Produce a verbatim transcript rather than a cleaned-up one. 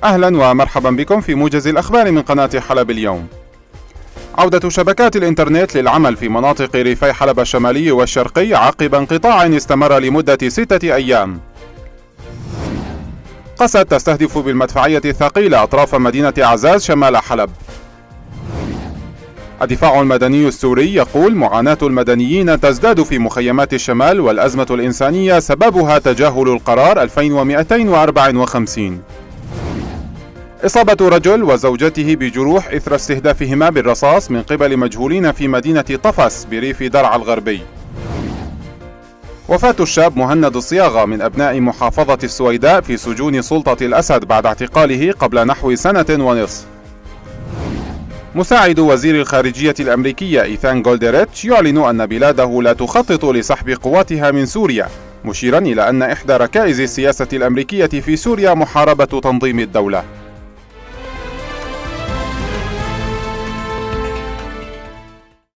أهلا ومرحبا بكم في موجز الأخبار من قناة حلب اليوم. عودة شبكات الإنترنت للعمل في مناطق ريفي حلب الشمالي والشرقي عقب انقطاع استمر لمدة ستة أيام. قسد تستهدف بالمدفعية الثقيلة أطراف مدينة عزاز شمال حلب. الدفاع المدني السوري يقول معاناة المدنيين تزداد في مخيمات الشمال والأزمة الإنسانية سببها تجاهل القرار ألفين ومئتين وأربعة وخمسين. إصابة رجل وزوجته بجروح إثر استهدافهما بالرصاص من قبل مجهولين في مدينة طفس بريف درعا الغربي. وفاة الشاب مهند الصياغة من أبناء محافظة السويداء في سجون سلطة الأسد بعد اعتقاله قبل نحو سنة ونصف. مساعد وزير الخارجية الأمريكية إيثان جولدريتش يعلن أن بلاده لا تخطط لسحب قواتها من سوريا، مشيرا إلى أن إحدى ركائز السياسة الأمريكية في سوريا محاربة تنظيم الدولة.